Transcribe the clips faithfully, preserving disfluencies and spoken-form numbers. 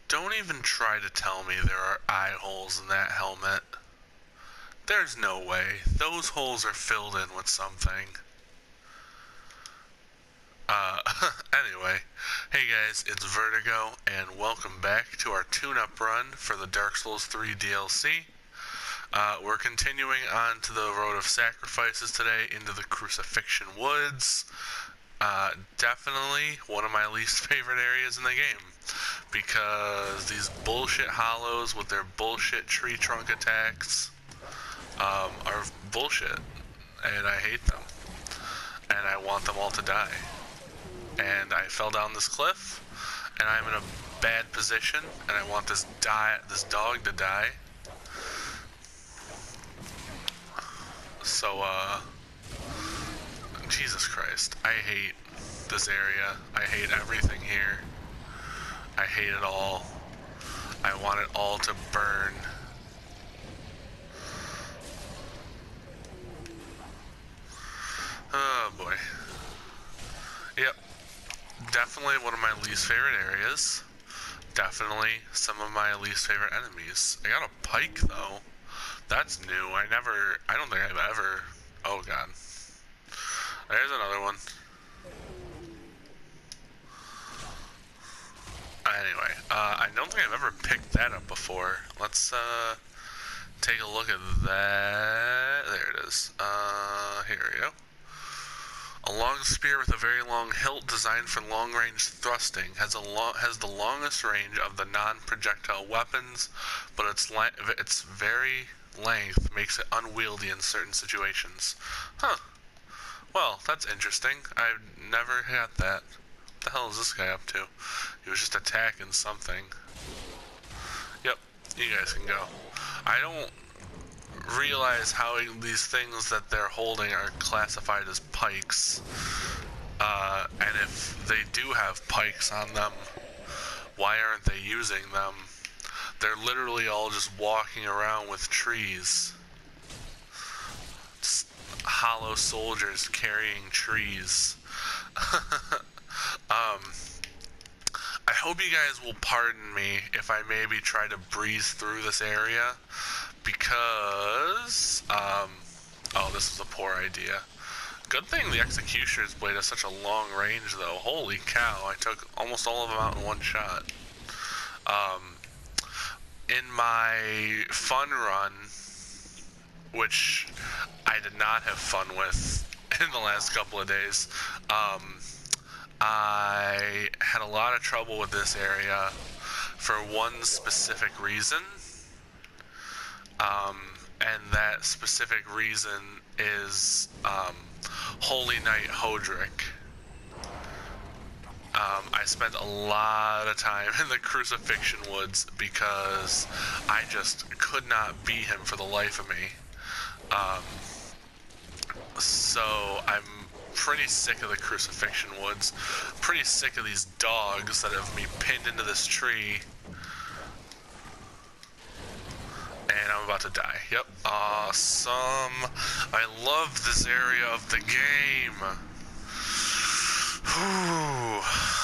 Don't even try to tell me there are eye holes in that helmet. There's no way. Those holes are filled in with something. Uh, anyway, hey guys, it's Vertigo, and welcome back to our tune-up run for the Dark Souls three D L C. Uh, we're continuing on to the Road of Sacrifices today, into the Crucifixion Woods. Uh, definitely one of my least favorite areas in the game, because these bullshit hollows with their bullshit tree trunk attacks um, are bullshit, and I hate them, and I want them all to die. And I fell down this cliff, and I'm in a bad position, and I want this die, this dog to die. So, uh, Jesus Christ, I hate this area. I hate everything here. I hate it all. I want it all to burn. Oh boy. Yep. Definitely one of my least favorite areas. Definitely some of my least favorite enemies. I got a pike though. That's new. I never, I don't think I've ever, oh god. There's another one. Anyway, uh, I don't think I've ever picked that up before. Let's, uh, take a look at that. There it is. Uh, here we go. A long spear with a very long hilt designed for long-range thrusting has a lo has the longest range of the non-projectile weapons, but its its very length makes it unwieldy in certain situations. Huh. Well, that's interesting. I've never had that. What the hell is this guy up to? He was just attacking something. Yep, you guys can go. I don't realize how these things that they're holding are classified as pikes. Uh, and if they do have pikes on them, why aren't they using them? They're literally all just walking around with trees. Just hollow soldiers carrying trees. um, I hope you guys will pardon me if I maybe try to breeze through this area, because, um, oh, this was a poor idea. Good thing the Executioner's Blade has such a long range, though. Holy cow, I took almost all of them out in one shot. Um, in my fun run, which I did not have fun with in the last couple of days, um, I had a lot of trouble with this area for one specific reason. Um, and that specific reason is, um, Holy Knight Hodric. Um, I spent a lot of time in the Crucifixion Woods because I just could not beat him for the life of me. Um, so I'm pretty sick of the Crucifixion Woods. Pretty sick of these dogs that have me pinned into this tree. And I'm about to die. Yep. Awesome. I love this area of the game. Whew.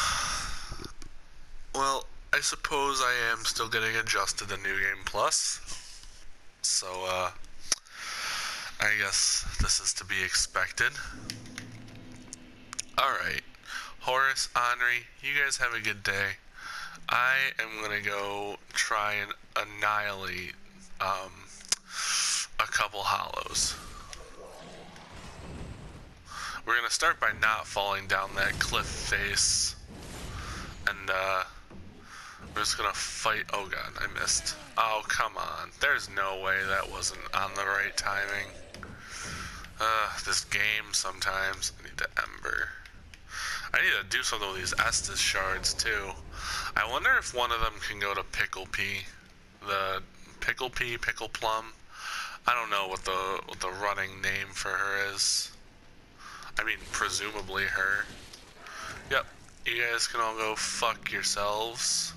Well, I suppose I am still getting adjusted to New Game Plus. So, uh, I guess this is to be expected. Alright. Horace, Henri, you guys have a good day. I am gonna go try and annihilate Um, a couple hollows. We're gonna start by not falling down that cliff face, and uh, we're just gonna fight. Oh god, I missed. Oh come on, there's no way that wasn't on the right timing. Uh, this game sometimes. I need to ember. I need to do something with these Estus shards too. I wonder if one of them can go to Pickle Pea. The Pickle Pea, Pickle Plum. I don't know what the what the running name for her is. I mean, presumably her. Yep. You guys can all go fuck yourselves.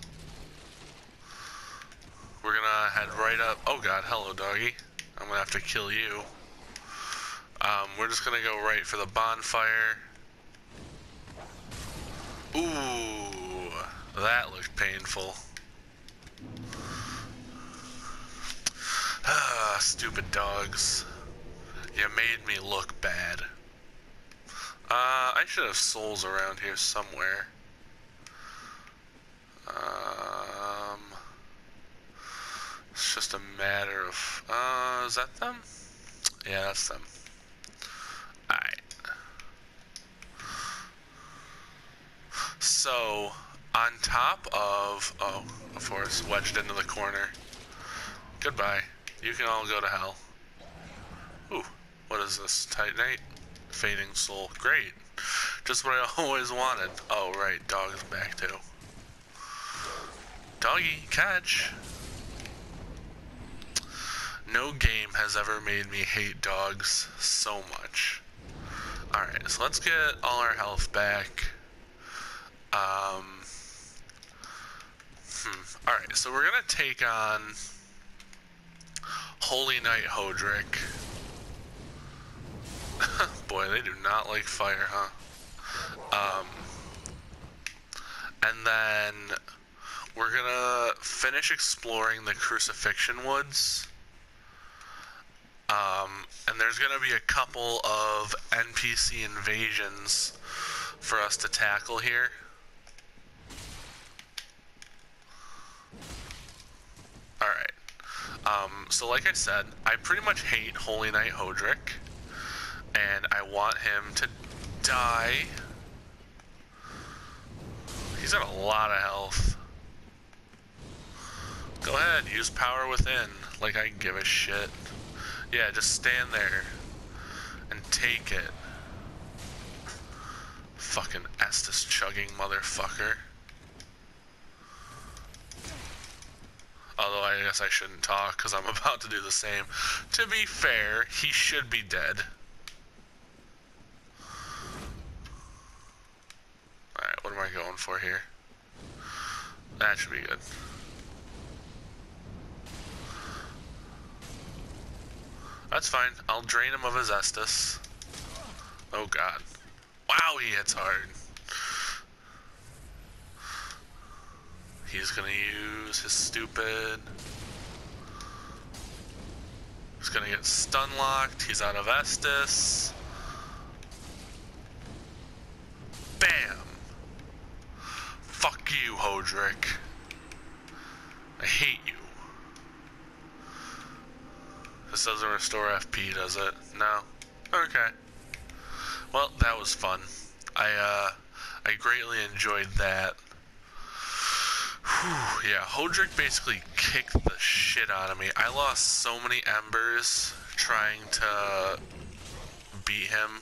We're gonna head right up. Oh god, hello doggy. I'm gonna have to kill you. Um, we're just gonna go right for the bonfire. Ooh, that looked painful. stupid dogs. You made me look bad. Uh, I should have souls around here somewhere. Um, it's just a matter of, uh, is that them? Yeah, that's them. Alright. So, on top of, oh, of course, wedged into the corner. Goodbye. You can all go to hell. Ooh, what is this? Titanite? Fading soul. Great. Just what I always wanted. Oh, right. Dog's back too. Doggy, catch. No game has ever made me hate dogs so much. Alright, so let's get all our health back. Um, hmm. Alright, so we're gonna take on Holy Knight Hodric. Boy, they do not like fire, huh? Um, and then we're gonna finish exploring the Crucifixion woods. Um, and there's gonna be a couple of N P C invasions for us to tackle here. Alright. Um, so like I said, I pretty much hate Holy Knight Hodric. And I want him to die. He's got a lot of health. Go ahead, use power within. Like I give a shit. Yeah, just stand there and take it. Fucking Estus chugging motherfucker. Although I guess I shouldn't talk because I'm about to do the same. To be fair, he should be dead. Alright, what am I going for here? That should be good. That's fine. I'll drain him of his Estus. Oh god. Wow, he hits hard. He's gonna use his stupid... He's gonna get stun locked. He's out of Estus. Bam! Fuck you, Hodric. I hate you. This doesn't restore F P, does it? No? Okay. Well, that was fun. I, uh, I greatly enjoyed that. Whew, yeah, Hodric basically kicked the shit out of me. I lost so many embers trying to beat him.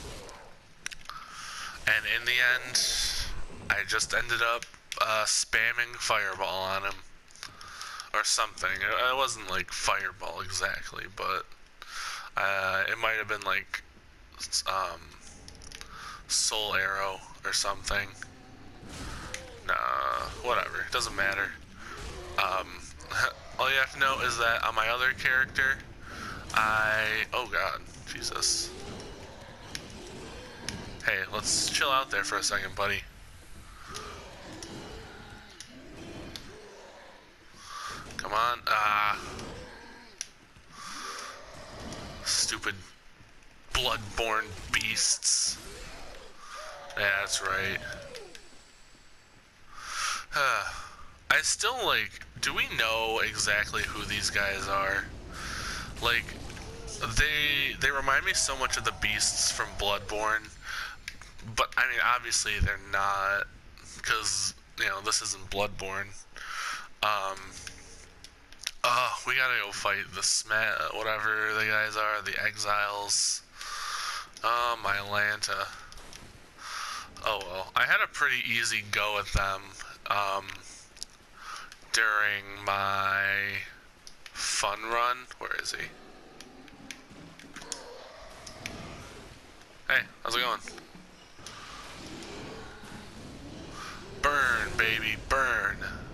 And in the end, I just ended up uh, spamming Fireball on him. Or something. It wasn't like Fireball exactly, but uh, it might have been like um, Soul Arrow or something. Nah, whatever. It doesn't matter. Um, all you have to know is that on my other character, I... Oh god, Jesus. Hey, let's chill out there for a second, buddy. Come on. Ah. Stupid blood-borne beasts. Yeah, that's right. I still, like, do we know exactly who these guys are? Like, they they remind me so much of the beasts from Bloodborne, but, I mean, obviously they're not, because, you know, this isn't Bloodborne. Um, oh, we gotta go fight the Sma- whatever the guys are, the Exiles. Oh, my Atlanta. Oh, well, I had a pretty easy go at them, um, during my fun run. Where is he? Hey, how's it going? Burn, baby, burn.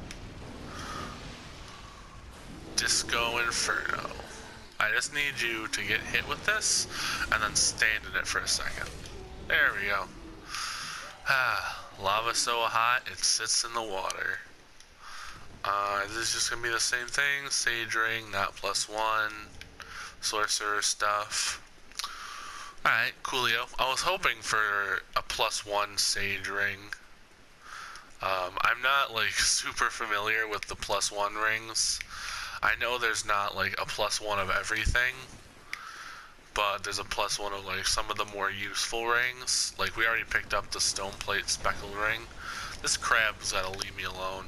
Disco Inferno. I just need you to get hit with this, and then stand in it for a second. There we go. Ah, lava so hot, it sits in the water. Uh, this is just gonna be the same thing. Sage Ring, not plus one. sorcerer stuff. Alright, coolio. I was hoping for a plus one sage ring. Um, I'm not, like, super familiar with the plus one rings. I know there's not, like, a plus one of everything, but there's a plus one of, like, some of the more useful rings. Like, we already picked up the stone plate speckled ring. This crab's gotta leave me alone.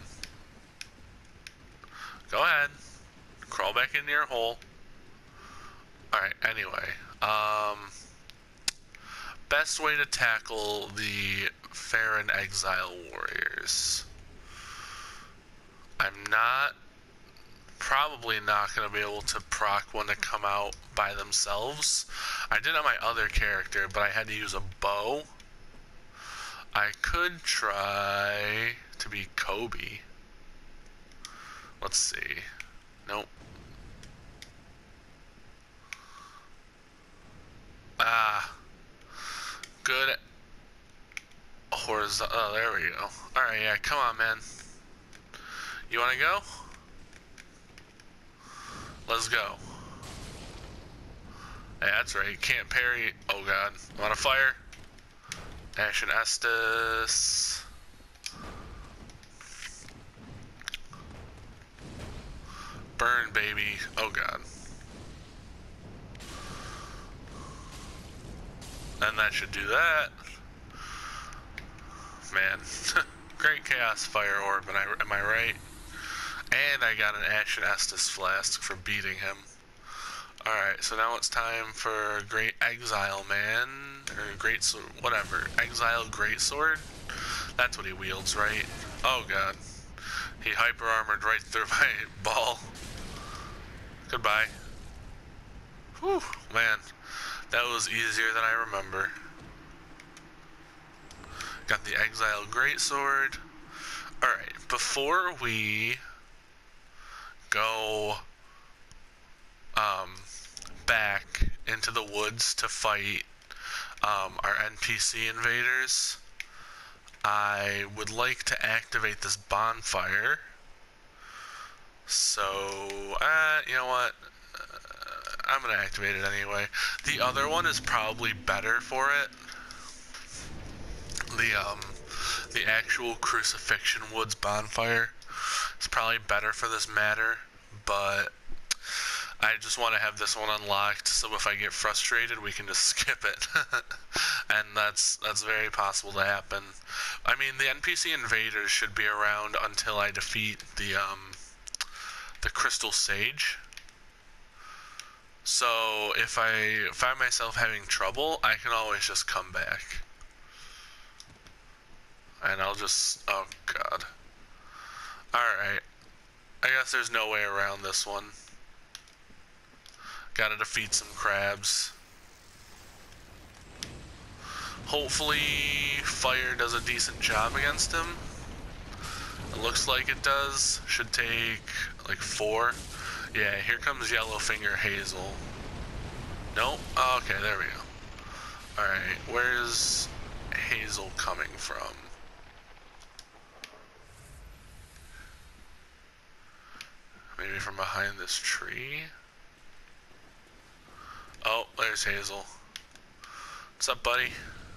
Go ahead. Crawl back into your hole. Alright, anyway. Um, best way to tackle the Farron Exile Warriors. I'm not, probably not going to be able to proc one to come out by themselves. I did on my other character, but I had to use a bow. I could try to be Kobe. Let's see. Nope. Ah. Good. Horizontal. Oh, there we go. Alright, yeah, come on, man. You wanna go? Let's go. Hey, that's right. Can't parry. Oh, God. Wanna fire? Ashen Estus. Burn, baby. Oh, God. And that should do that. Man. Great Chaos Fire Orb, am I, am I right? And I got an Ashen Estus Flask for beating him. Alright, so now it's time for Great Exile Man. Or Great Sword, whatever. Exile Great Sword? That's what he wields, right? Oh, God. He hyper armored right through my ball. Goodbye. Whew, man. That was easier than I remember. Got the Exile Greatsword. Alright, before we go um, back into the woods to fight um, our N P C invaders, I would like to activate this bonfire. So, uh, you know what? I'm gonna activate it anyway. The other one is probably better for it. The um, the actual Crucifixion Woods bonfire is probably better for this matter, but I just want to have this one unlocked so if I get frustrated, we can just skip it, and that's that's very possible to happen. I mean, the N P C invaders should be around until I defeat the um, the Crystal Sage. So if I find myself having trouble, I can always just come back. And I'll just, oh God. Alright. I guess there's no way around this one. Gotta defeat some crabs. Hopefully fire does a decent job against him. It looks like it does. Should take like four. Yeah, here comes Yellowfinger Heysel. Nope. Oh, okay, there we go. Alright, where's Heysel coming from? Maybe from behind this tree? Oh, there's Heysel. What's up, buddy?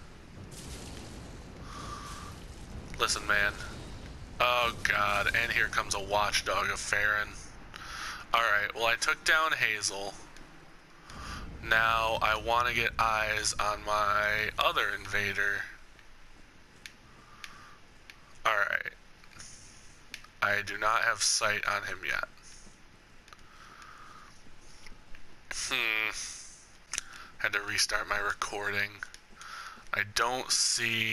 Listen, man. Oh, God, and here comes a Watchdog of Farron. Alright, well I took down Heysel. Now I want to get eyes on my other invader. Alright. I do not have sight on him yet. Hmm. Had to restart my recording. I don't see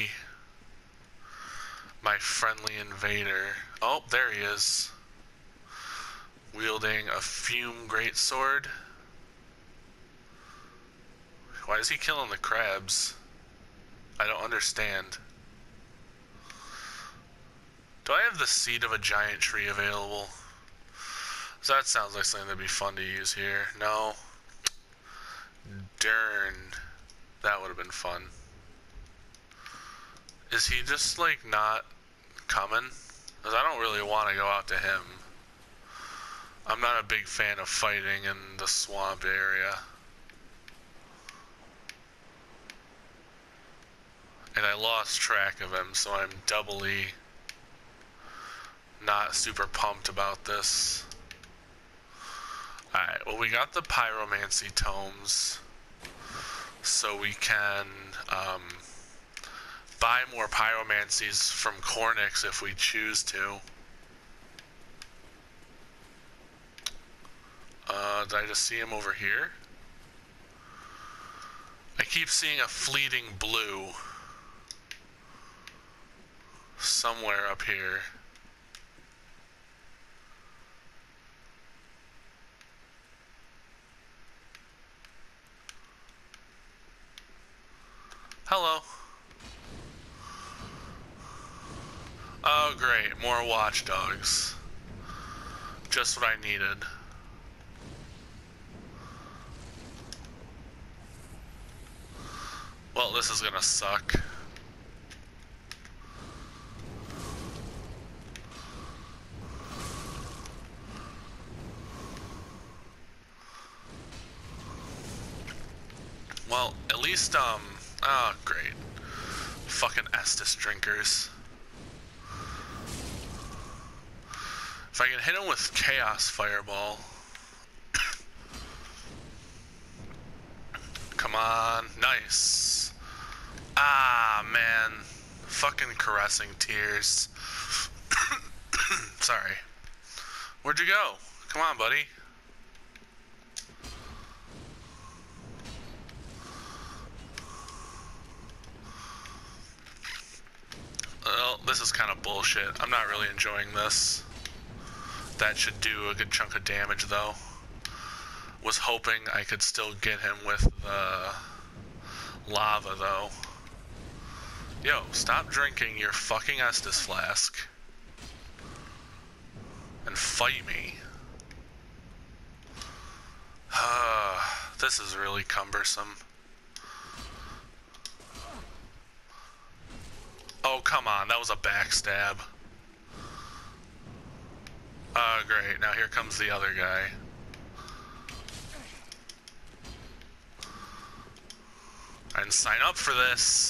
my friendly invader. Oh, there he is. Wielding a fume greatsword. Why is he killing the crabs? I don't understand. Do I have the seed of a giant tree available? So that sounds like something that'd be fun to use here. No. Darn. That would have been fun. Is he just like not coming? Because I don't really want to go out to him. I'm not a big fan of fighting in the swamp area. And I lost track of him, so I'm doubly not super pumped about this. Alright, well, we got the pyromancy tomes, so we can um, buy more pyromancies from Cornix if we choose to. Uh, did I just see him over here? I keep seeing a fleeting blue somewhere up here. Hello. Oh, great. More watchdogs. Just what I needed. Well, this is gonna suck. Well, at least, um... oh, great. Fucking Estus drinkers. If I can hit him with Chaos Fireball. Come on. Nice. Ah, man. Fucking caressing tears. Sorry. Where'd you go? Come on, buddy. Well, this is kind of bullshit. I'm not really enjoying this. That should do a good chunk of damage, though. Was hoping I could still get him with the lava, though. Yo, stop drinking your fucking Estus flask. And fight me. This is really cumbersome. Oh, come on. That was a backstab. Oh, great. Now here comes the other guy. I didn't sign up for this.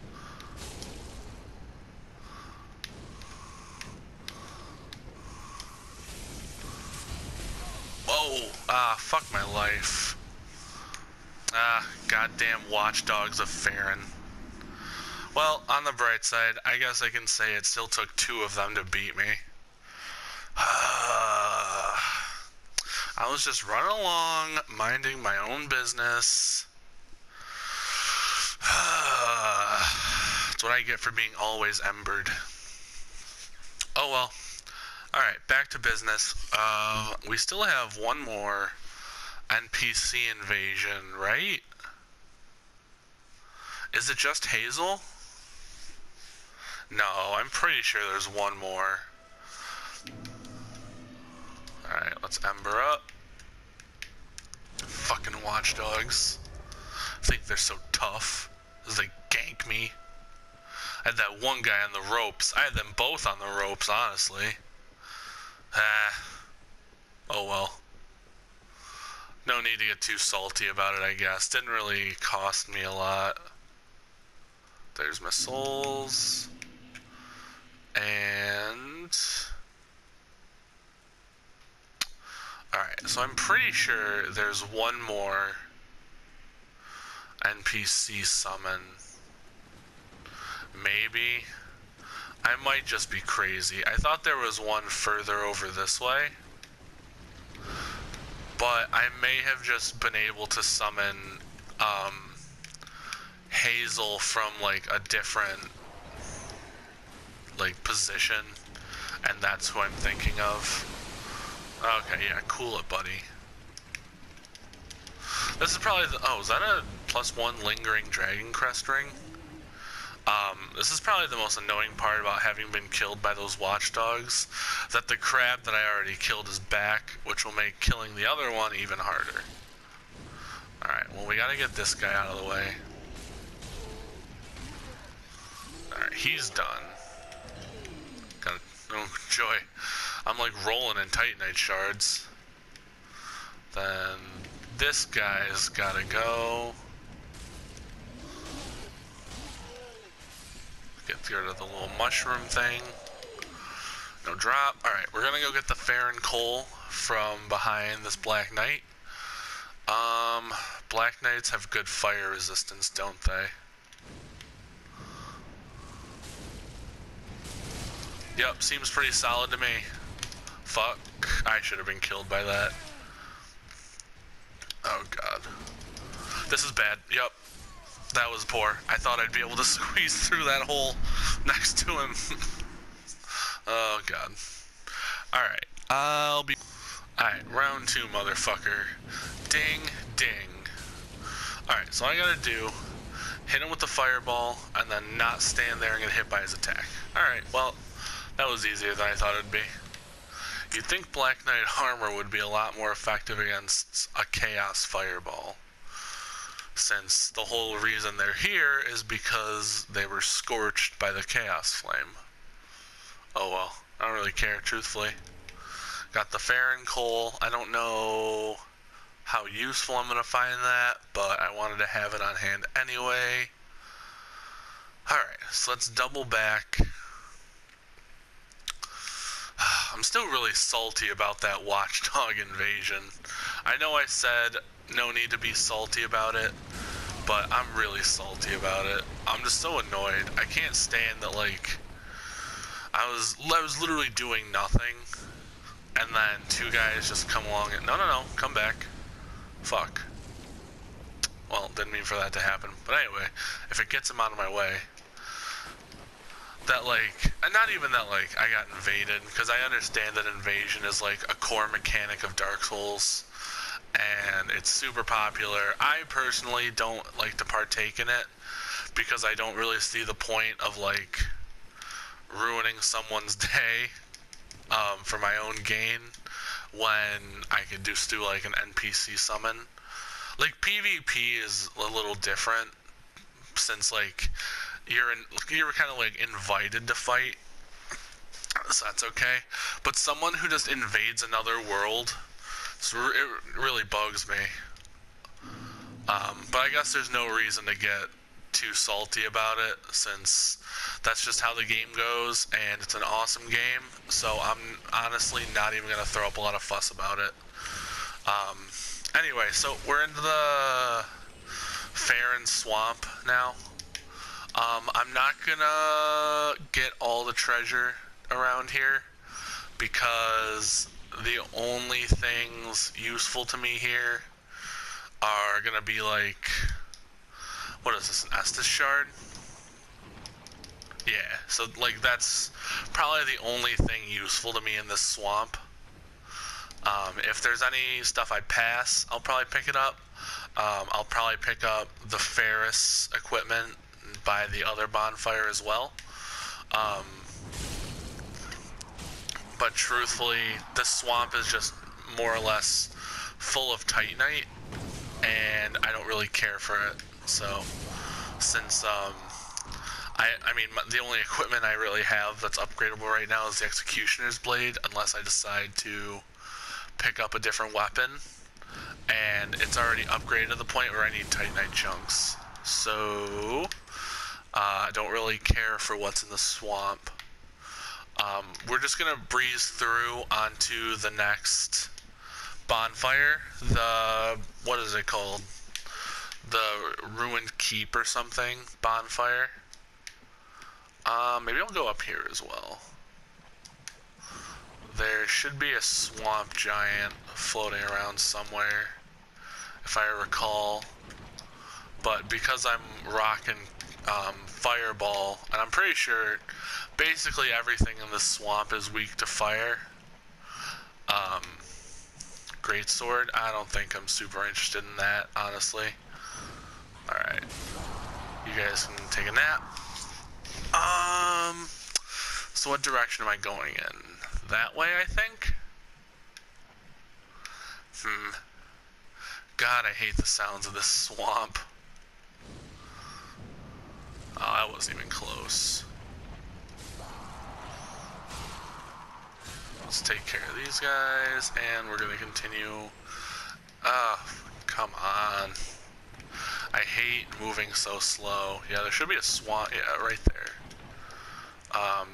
Whoa. Ah, fuck my life. Ah, goddamn Watchdogs of Farron. Well, on the bright side, I guess I can say it still took two of them to beat me. I was just running along, minding my own business. That's what I get for being always embered. Oh well. Alright, back to business. Uh, we still have one more N P C invasion, right? Is it just Heysel? No, I'm pretty sure there's one more. Alright, let's ember up. Fucking Watchdogs. I think they're so tough as they gank me. I had that one guy on the ropes. I had them both on the ropes, honestly. Ah. Oh well. No need to get too salty about it, I guess. Didn't really cost me a lot. There's my souls. And... alright, so I'm pretty sure there's one more N P C summon. Maybe. I might just be crazy. I thought there was one further over this way. But I may have just been able to summon um, Heysel from like a different like position. And that's who I'm thinking of. Okay, yeah, cool it, buddy. This is probably the, oh, is that a plus one lingering dragon crest ring? Um, this is probably the most annoying part about having been killed by those watchdogs, that the crab that I already killed is back, which will make killing the other one even harder. Alright, well, we gotta get this guy out of the way. Alright, he's done. Gotta, oh, joy. I'm like rolling in Titanite shards. Then this guy's gotta go. Get rid of the little mushroom thing. No drop. Alright, we're gonna go get the Farron coal from behind this Black Knight. Um, Black Knights have good fire resistance, don't they? Yep, seems pretty solid to me. Fuck, I should have been killed by that. Oh god. This is bad. Yep. That was poor. I thought I'd be able to squeeze through that hole next to him. Oh god. Alright. I'll be... Alright, round two, motherfucker. Ding, ding. Alright, so all I gotta do, hit him with the fireball, and then not stand there and get hit by his attack. Alright, well, that was easier than I thought it'd be. You'd think Black Knight armor would be a lot more effective against a Chaos Fireball, since the whole reason they're here is because they were scorched by the Chaos Flame. Oh well, I don't really care, truthfully. Got the Farron coal. I don't know how useful I'm going to find that, but I wanted to have it on hand anyway. Alright, so let's double back. I'm still really salty about that Watchdog invasion. I know I said no need to be salty about it, but I'm really salty about it. I'm just so annoyed. I can't stand that, like, I was, I was literally doing nothing, and then two guys just come along and, no, no, no, come back. Fuck. Well, didn't mean for that to happen. But anyway, if it gets him out of my way, that, like, and not even that, like, I got invaded, because I understand that invasion is, like, a core mechanic of Dark Souls, and it's super popular. I personally don't like to partake in it, because I don't really see the point of, like, ruining someone's day um, for my own gain, when I could just do, like, an N P C summon. Like, PvP is a little different, since, like, you're in, you're kind of, like, invited to fight, so that's okay. But someone who just invades another world, it really bugs me. Um, but I guess there's no reason to get too salty about it, since that's just how the game goes, and it's an awesome game, so I'm honestly not even going to throw up a lot of fuss about it. Um, anyway, so we're into the Farron Swamp now. Um, I'm not gonna get all the treasure around here, because the only things useful to me here are gonna be, like, what is this, an Estus shard? Yeah, so, like, that's probably the only thing useful to me in this swamp. Um, if there's any stuff I pass, I'll probably pick it up. Um, I'll probably pick up the Ferris equipment by the other bonfire as well. Um, but truthfully, this swamp is just more or less full of Titanite, and I don't really care for it. So, since, um, I, I mean, the only equipment I really have that's upgradable right now is the Executioner's Blade, unless I decide to pick up a different weapon, and it's already upgraded to the point where I need Titanite chunks. So, I uh, don't really care for what's in the swamp. Um, we're just gonna breeze through onto the next bonfire. The, what is it called? The Ruined Keep or something bonfire. Uh, maybe I'll go up here as well. There should be a swamp giant floating around somewhere, if I recall. But because I'm rocking um, Fireball, and I'm pretty sure basically everything in this swamp is weak to fire. Um, Greatsword, I don't think I'm super interested in that, honestly. Alright. You guys can take a nap. Um, so what direction am I going in? That way, I think? Hmm. God, I hate the sounds of this swamp. Oh, that wasn't even close. Let's take care of these guys, and we're going to continue Ah, come on. I hate moving so slow. Yeah, there should be a swamp. Yeah, right there. Um.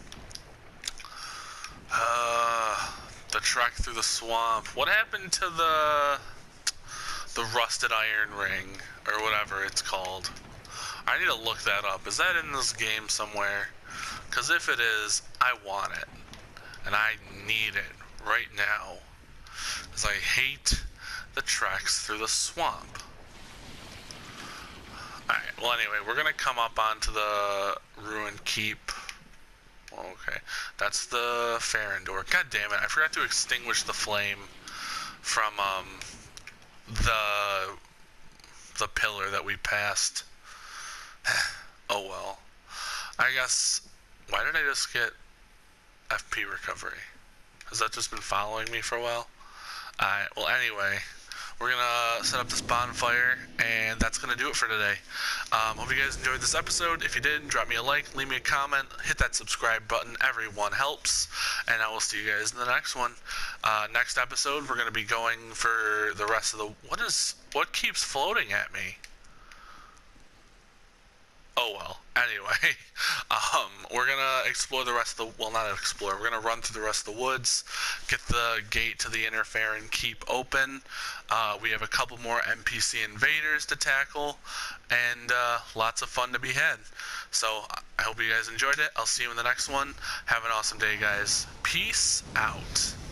Uh, the trek through the swamp. What happened to the the rusted iron ring or whatever it's called? I need to look that up. Is that in this game somewhere? Because if it is, I want it, and I need it right now. Because I hate the treks through the swamp. Alright, well anyway, we're going to come up onto the ruined keep. Okay, that's the Farron door. God damn it, I forgot to extinguish the flame from um the the pillar that we passed. Oh well. I guess, why did I just get F P recovery? Has that just been following me for a while? Alright, well anyway, we're gonna set up this bonfire, and that's gonna do it for today. Um, hope you guys enjoyed this episode. If you did, drop me a like, leave me a comment, hit that subscribe button. Everyone helps, and I will see you guys in the next one. Uh, next episode, we're gonna be going for the rest of the. What is? What keeps floating at me? Oh well. Anyway, um, we're gonna explore the rest of the. Well, not explore. We're gonna run through the rest of the woods, get the gate to the inner Farron keep open. Uh, we have a couple more N P C invaders to tackle, and uh, lots of fun to be had. So I hope you guys enjoyed it. I'll see you in the next one. Have an awesome day, guys. Peace out.